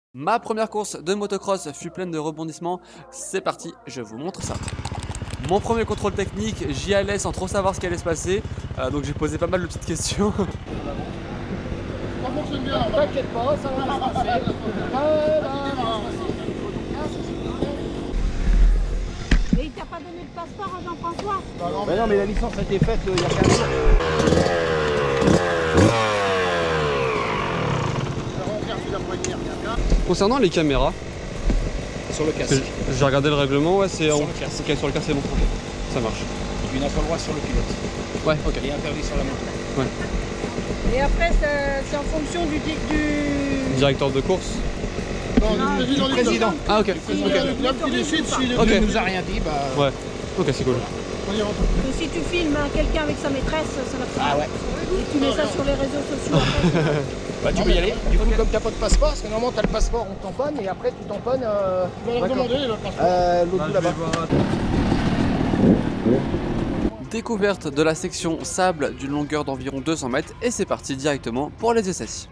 Ma première course de motocross fut pleine de rebondissements. C'est parti, je vous montre ça. Mon premier contrôle technique, j'y allais sans trop savoir ce qui allait se passer. Donc j'ai posé pas mal de petites questions. Ça fonctionne bien, t'inquiète pas, ça va bien se passer. Et il t'a pas donné de passeport à Jean-François? Bah non, mais la licence a été faite il y a 15 jours. Concernant les caméras, Sur le casque. j'ai regardé le règlement, ouais, c'est Sur le casque. Ok, sur le casque c'est bon, ok, ça marche. Tu n'as pas le droit sur le pilote. Ouais, ok. Il est interdit sur la moto. Ouais. Et après, c'est en fonction du... Directeur de course. Non, du président. Ah ok. Le club qui décide si le Ok. club nous a rien dit, bah. Ouais, ok, c'est cool. Et si tu filmes quelqu'un avec sa maîtresse, ça va faire. Ah ouais. Et tu mets ça sur les réseaux sociaux après. Bah tu peux y aller. Du coup, comme t'as pas de passeport, parce que normalement t'as le passeport, on tamponne et après tu tamponnes. Tu vas leur demander le passeport. L'autre là-bas. Découverte de la section sable d'une longueur d'environ 200 mètres et c'est parti directement pour les essais.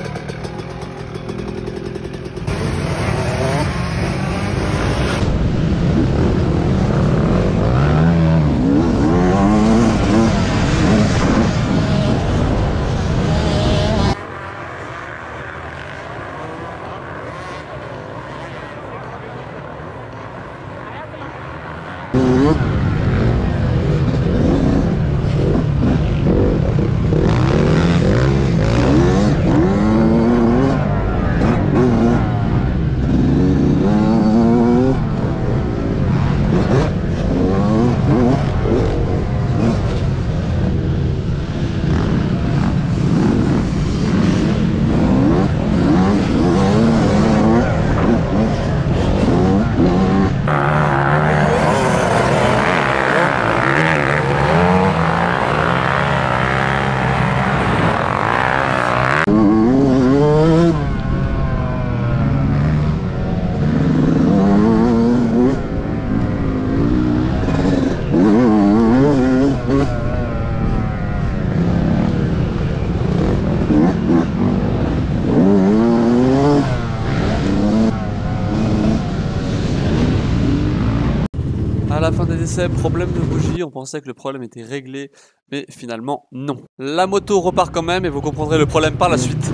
À la fin des essais, problème de bougie, on pensait que le problème était réglé, mais finalement non. La moto repart quand même et vous comprendrez le problème par la suite.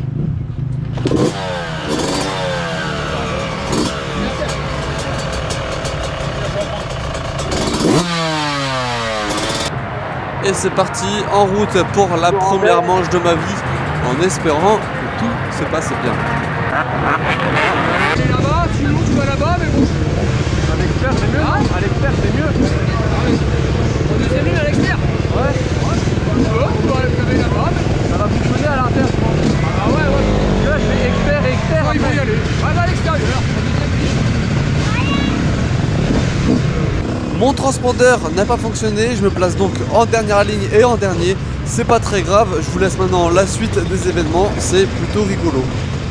Et c'est parti, en route pour la première manche de ma vie, en espérant que tout se passe bien. Allez là-bas, sinon tu vas là-bas, mais bon. À l'expert, c'est mieux. À l'expert, c'est mieux. On deuxième ligne à l'expert. Ouais. Tu vas aller fermer là-bas, mais ça va fonctionner à l'inter, je pense. Ah ouais. Là, je fais expert. Non, il faut y aller. Ouais, à l'extérieur. Mon transpondeur n'a pas fonctionné, je me place donc en dernière ligne et en dernier. C'est pas très grave, je vous laisse maintenant la suite des événements, c'est plutôt rigolo.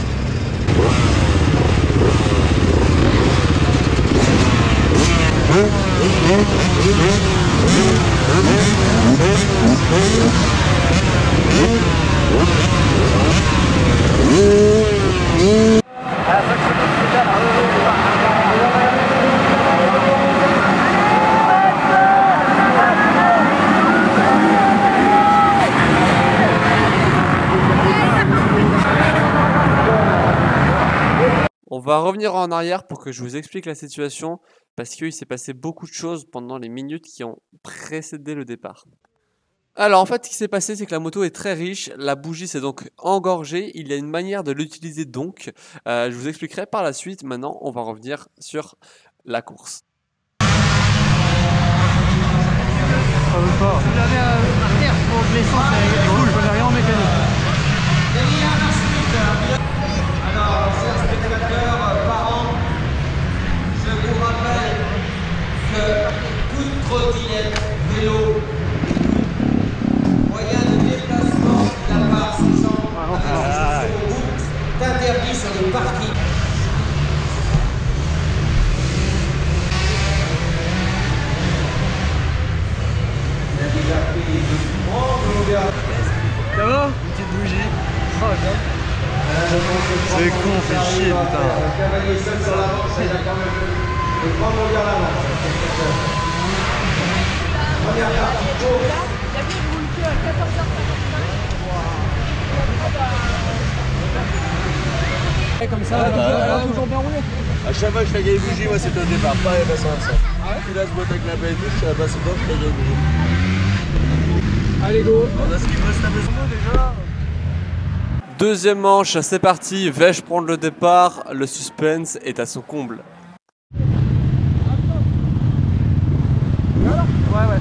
On va revenir en arrière pour que je vous explique la situation, parce qu'il s'est passé beaucoup de choses pendant les minutes qui ont précédé le départ. Alors en fait, ce qui s'est passé, c'est que la moto est très riche, la bougie s'est donc engorgée, il y a une manière de l'utiliser donc, je vous expliquerai par la suite. Maintenant, on va revenir sur la course. Ça veut pas. Vous avez à terre pour de l'essence, c'est cool, je connais rien en mécanique. Alors, chers spectateurs, parents, je vous rappelle que toute trottinette, vélo, moyen de déplacement de la part 600 avec sur route est interdit sur les parkings. Ça va? cavalier seul sur l'avance, il a quand même le grand mondial à l'avance. Première partie, go. La vie roule que à 14h55. Comme ça, elle a toujours bien roulé. À chaque fois que je fais gagner une bougie, moi c'était au départ, pas à passer en ça. Puis là, je boite avec la belle touche, je suis à passer dedans, je fais gagner une bougie. Allez, go. On a ce qu'il reste à besoin déjà. Deuxième manche, c'est parti. Vais-je prendre le départ? Le suspense est à son comble. Ouais.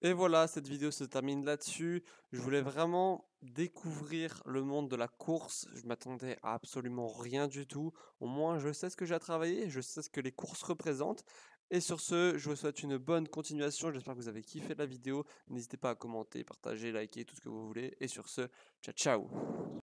Et voilà, cette vidéo se termine là-dessus. Je voulais vraiment découvrir le monde de la course. Je m'attendais à absolument rien du tout. Au moins, je sais ce que j'ai à travailler, je sais ce que les courses représentent. Et sur ce, je vous souhaite une bonne continuation. J'espère que vous avez kiffé la vidéo. N'hésitez pas à commenter, partager, liker, tout ce que vous voulez. Et sur ce, ciao ciao.